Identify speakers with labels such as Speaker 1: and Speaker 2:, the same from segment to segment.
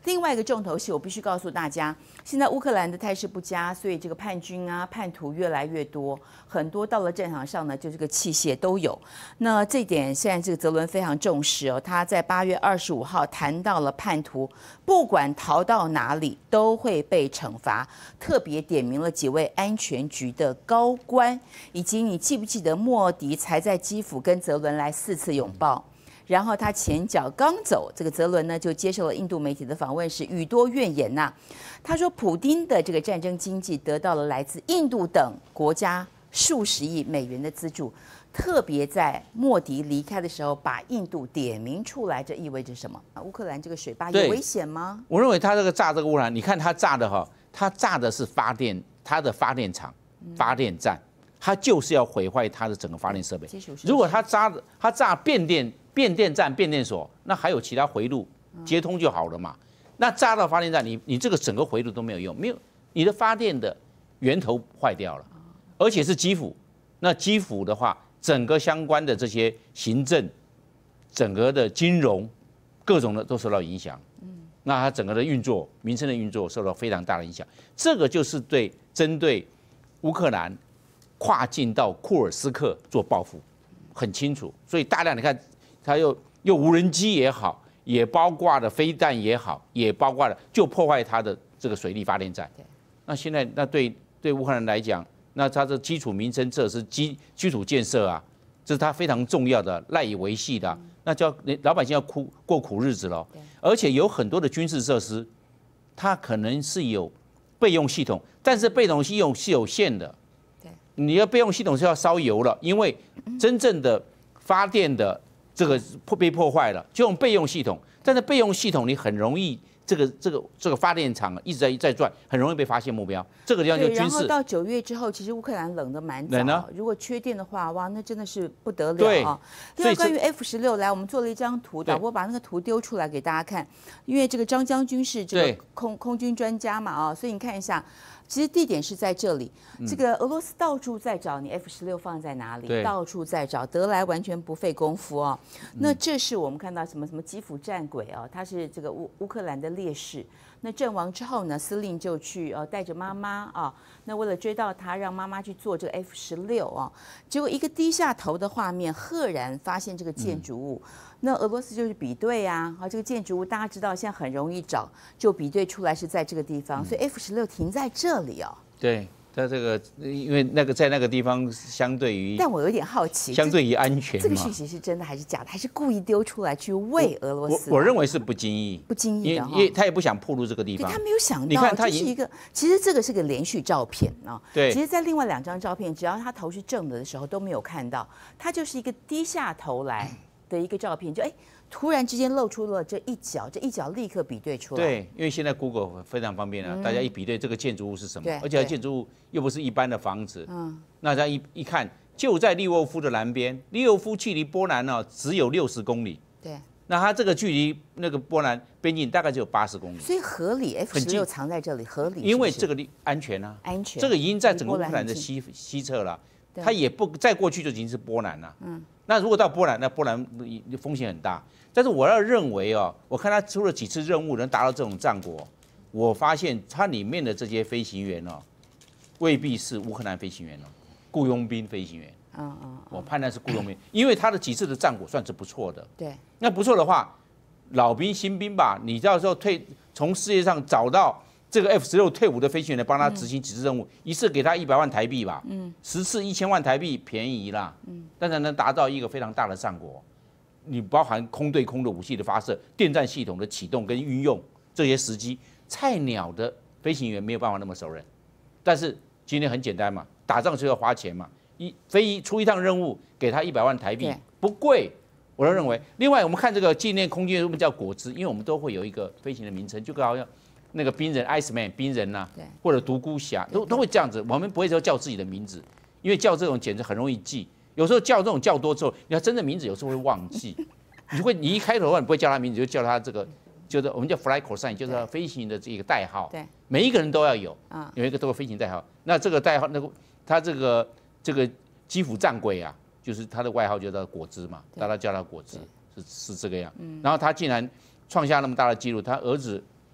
Speaker 1: 另外一个重头戏，我必须告诉大家，现在乌克兰的态势不佳，所以这个叛军啊、叛徒越来越多，很多到了战场上呢，就这个器械都有。那这点现在这个泽伦非常重视哦，他在8月25号谈到了叛徒，不管逃到哪里都会被惩罚，特别点名了几位安全局的高官，以及你记不记得莫迪才在基辅跟泽伦来4次拥抱。然后他前脚刚走，这个泽伦呢就接受了印度媒体的访问时语多怨言呐。他说，普丁的这个战争经济得到了来自印度等国家数十亿美元的资助，特别在莫迪离开的时候把印度点名出来，这意味着什么？乌克兰这个水坝有危险吗？
Speaker 2: 我认为他这个炸这个乌克兰，你看他炸的哈，他炸的是他的发电厂、发电站，他就是要毁坏他的整个发电设备。如果他炸变电站、变电所，那还有其他回路接通就好了嘛。那炸到发电站，你这个整个回路都没有用，没有你的发电的源头坏掉了，而且是基辅。那基辅的话，整个相关的这些行政、整个的金融、各种的都受到影响。那它整个的运作、民生的运作受到非常大的影响。这个就是针对乌克兰跨境到库尔斯克做报复，很清楚。所以大量你看。它又无人机也好，也包括了飞弹也好，也包括了就破坏它的这个水力发电站。那现在那对乌克兰来讲，那它的基础民生设施、基础建设啊，这是它非常重要的赖以维系的。那叫老百姓要过苦日子了。而且有很多的军事设施，它可能是有备用系统，但是备用系统是有限的。你要备用系统是要烧油了，因为真正的发电的。这个被破坏了，就用备用系统，但是备用系统你很容易，这个发电厂一直在转，很容易被发现目标。这个地方就军事。
Speaker 1: 然后到9月之后，其实乌克兰冷得蛮早。如果缺电的话，哇，那真的是不得了啊！另外，关于 F16，来，我们做了一张图，导播把那个图丢出来给大家看，因为这个张将军是这个空军专家嘛啊，所以你看一下。其实地点是在这里，这个俄罗斯到处在找你 F16放在哪里，到处在找，得来完全不费功夫哦。那这是我们看到什么基辅战鬼哦，他是这个乌克兰的烈士。那阵亡之后呢，司令就去带着妈妈啊，那为了追到他，让妈妈去做这个 F16哦，结果一个低下头的画面，赫然发现这个建筑物。那俄罗斯就是比对啊，这个建筑物大家知道现在很容易找，就比对出来是在这个地方，所以 F16停在这里哦。
Speaker 2: 对，它这个因为在那个地方相对于，
Speaker 1: 但我有点好奇，
Speaker 2: 相对于安全嘛，
Speaker 1: 这个讯息是真的还是假的，还是故意丢出来去为俄罗斯？
Speaker 2: 我认为是不经意，因为他也不想暴露这个地方，
Speaker 1: 他没有想到，
Speaker 2: 你看他
Speaker 1: 是一个，其实这个是个连续照片啊。
Speaker 2: 对，
Speaker 1: 其实，在另外2张照片，只要他头是正的时候都没有看到，他就是一个低下头来的一个照片，就突然之间露出了这一角，这一角立刻比对出来。
Speaker 2: 对，因为现在 Google 非常方便啊，大家一比对这个建筑物是什么，而且建筑物又不是一般的房子，那大家一看就在利沃夫的南边，利沃夫距离波兰呢只有60公里，
Speaker 1: 对，
Speaker 2: 那它这个距离那个波兰边境大概只有80公里，
Speaker 1: 所以合理 F16藏在这里合理，
Speaker 2: 因为这个安全啊，
Speaker 1: 安全，
Speaker 2: 这个已经在整个乌克兰的西侧了，它也不再过去就已经是波兰了，那如果到波兰，那波兰风险很大。但是我要认为哦，我看他出了几次任务能达到这种战果，我发现它里面的这些飞行员哦，未必是乌克兰飞行员哦，雇佣兵飞行员。我判断是雇佣兵，因为他的几次的战果算是不错的。
Speaker 1: 对，
Speaker 2: 那不错的话，老兵新兵吧，你到时候从世界上找到这个 F16退伍的飞行员来帮他执行几次任务，一次给他100万台币吧，10次1000万台币便宜啦，但是能达到一个非常大的战果。你包含空对空的武器的发射、电站系统的启动跟运用这些时机，菜鸟的飞行员没有办法那么熟稔。但是今天很简单嘛，打仗就要花钱嘛，出一趟任务给他100万台币，不贵，我都认为。另外，我们看这个纪念空军为什么叫果汁？因为我们都会有一个飞行的名称，就好像那个冰人 Iceman 冰人呐，或者独孤侠都会这样子，我们不会说叫自己的名字，因为叫这种简直很容易记。有时候叫这种叫多之后，你要真的名字有时候会忘记。你一开头的话，你不会叫他名字，就叫他这个，就是我们叫 flight cosine， 就是飞行的这个代号。对，每一个人都要有，有一个都有飞行代号。那这个代号，他这个基辅战鬼啊，就是他的外号就叫果汁嘛，大家叫他果汁，是这个样。然后他竟然创下那么大的记录，他儿子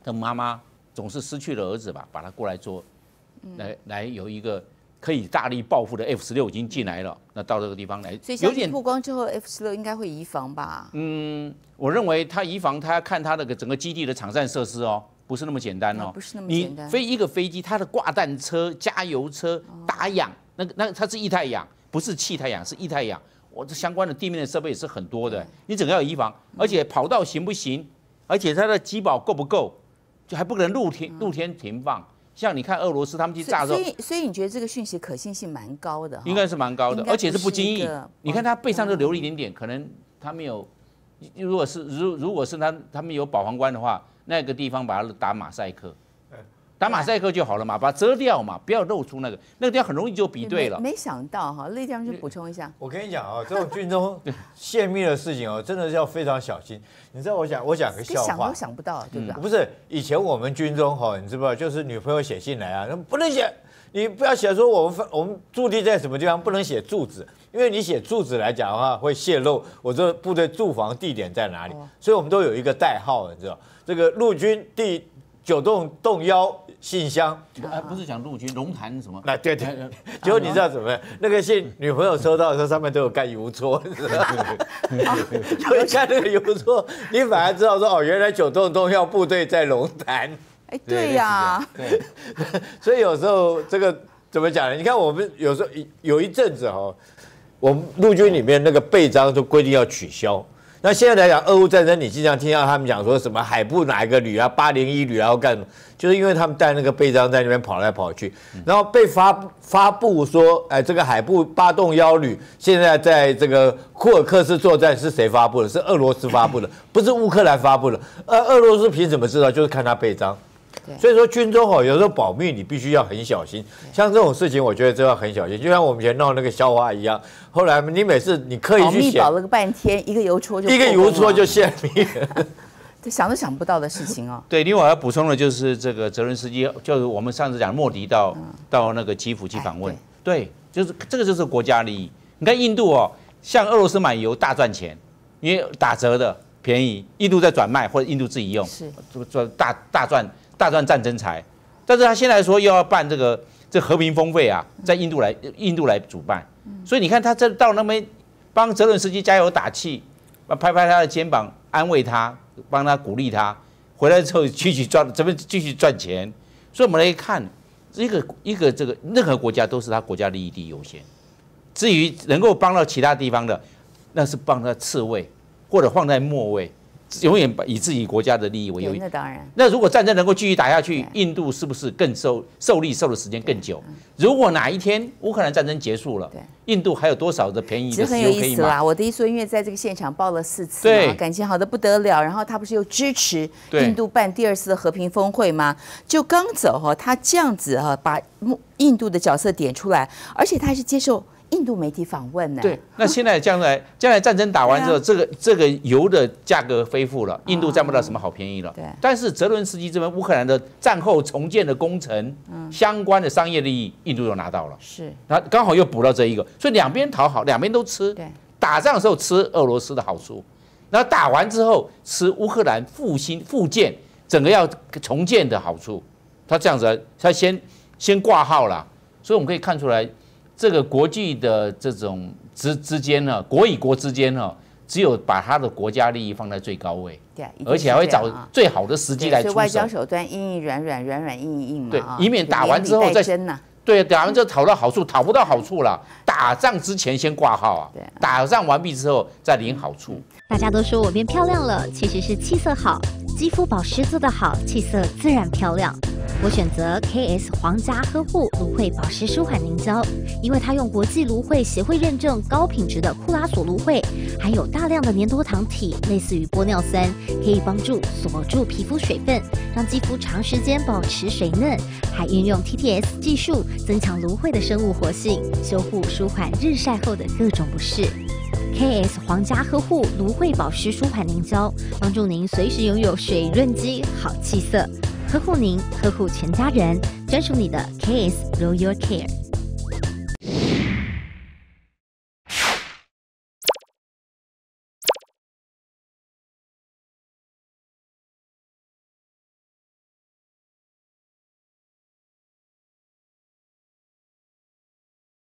Speaker 2: 的妈妈总是失去了儿子吧，把他过来做，来有一个可以大力报复的 F-16已经进来了，那到这个地方来，
Speaker 1: 所以消息曝光之后 ，F-16应该会移防吧？
Speaker 2: 我认为他移防，他要看他那个整个基地的场站设施哦，不是那么简单哦，
Speaker 1: 不是那么简单。
Speaker 2: 你飞一个飞机，它的挂弹车、加油车、打氧，那它是液态氧，不是气态氧，是液态氧。我这相关的地面的设备也是很多的，你整个要移防，而且跑道行不行，而且它的机保够不够，就还不能露天停放。像你看俄罗斯他们去炸的时候，
Speaker 1: 所以你觉得这个讯息可信性蛮高的？
Speaker 2: 应该是蛮高的，而且是不经意。你看它背上就留了一点点，可能他没有。如果是他们有保皇官的话，那个地方把它打马赛克。打马赛克就好了嘛，把它遮掉嘛，不要露出那个地方很容易就比对了。
Speaker 1: 没想到哈，那地方就补充一下。
Speaker 3: 我跟你讲哦，这种军中泄密的事情哦，真的是要非常小心。你知道我讲个笑话，
Speaker 1: 想都想不到，对不对？
Speaker 3: 不是，以前我们军中哈，你知不知道，就是女朋友写信来啊，不能写，你不要写说我们驻地在什么地方，不能写住址，因为你写住址来讲的话，会泄露我这部队驻防地点在哪里，所以我们都有一个代号，你知道，这个陆军第9洞1信箱，
Speaker 2: 不是讲陆军龙潭什么？
Speaker 3: 那对，结果你知道怎么样？那个信女朋友收到的时候，上面都有盖邮戳，就一看那个邮戳，你反而知道说哦，原来9洞1部队在龙潭。
Speaker 1: 哎，对呀，
Speaker 3: 对，所以有时候这个怎么讲呢？你看我们有时候有一阵子哦，我们陆军里面那个备章都规定要取消。那现在来讲，俄乌战争，你经常听到他们讲说什么海部哪一个旅啊，801旅啊，要干什么？就是因为他们带那个备章在那边跑来跑去，然后被发布说，哎，这个海部8洞1旅现在在这个库尔克斯作战是谁发布的？是俄罗斯发布的，不是乌克兰发布的。俄罗斯凭什么知道？就是看他备章。所以说军中哦，有时候保密你必须要很小心，像这种事情，我觉得都要很小心。就像我们以前闹那个笑话一样，后来你每次你刻意去写，
Speaker 1: 保了个半天，一个邮戳
Speaker 3: 就泄密了，
Speaker 1: 这想都想不到的事情哦。
Speaker 2: 对，另外我要补充的就是这个泽伦斯基，就是我们上次讲莫迪到那个基辅去访问，对，就是这个就是国家利益。你看印度哦，向俄罗斯买油大赚钱，因为打折的便宜，印度在转卖或者印度自己用，
Speaker 1: 是
Speaker 2: 大赚战争财，但是他现在说又要办这和平峰会啊，在印度来主办，所以你看他这到那边帮泽伦斯基加油打气，拍拍他的肩膀安慰他，帮他鼓励他，回来之后继续赚钱，所以我们来看一个这个任何国家都是他国家利益第一优先，至于能够帮到其他地方的，那是帮他次位或者放在末位。永远以自己国家的利益为优。
Speaker 1: 那当然。
Speaker 2: 那如果战争能够继续打下去，印度是不是更受利受的时间更久？如果哪一天乌克兰战争结束了，印度还有多少的便宜的石油可以买？
Speaker 1: 很有意思啦。我的意思，因为在这个现场报了4次嘛，感情好的不得了。然后他不是又支持印度办第2次的和平峰会吗？就刚走哈，他这样子哈，把印度的角色点出来，而且他还是接受印度媒体访问呢。
Speaker 2: 对，那现在将来战争打完之后，这个油的价格恢复了，印度占不到什么好便宜了。
Speaker 1: 对。
Speaker 2: 但是泽伦斯基这边乌克兰的战后重建的工程相关的商业利益，印度又拿到了。
Speaker 1: 是。
Speaker 2: 然后刚好又补到这一个，所以两边讨好，两边都吃。
Speaker 1: 对。
Speaker 2: 打仗的时候吃俄罗斯的好处，然后打完之后吃乌克兰复建整个要重建的好处。他这样子，他先挂号了，所以我们可以看出来。这个国际的这种之间呢，国与国之间呢，只有把他的国家利益放在最高位，
Speaker 1: 对，
Speaker 2: 而且还会找最好的时机来出手。
Speaker 1: 所以外交手段硬硬软软，软软硬硬嘛，
Speaker 2: 对，以免打完之后再对，打完之后讨到好处，讨不到好处了。打仗之前先挂号啊，打仗完毕之后再领好处。
Speaker 4: 大家都说我变漂亮了，其实是气色好，肌肤保湿做得好，气色自然漂亮。我选择 KS 皇家呵护芦荟保湿舒缓凝胶，因为它用国际芦荟协会认证高品质的库拉索芦荟，含有大量的粘多糖体，类似于玻尿酸，可以帮助锁住皮肤水分，让肌肤长时间保持水嫩，还运用 TTS 技术增强芦荟的生物活性，修护舒缓日晒后的各种不适。KS 皇家呵护芦荟保湿舒缓凝胶，帮助您随时拥有水润肌、好气色。呵护您，呵护全家人，专属你的 KS Royal Care。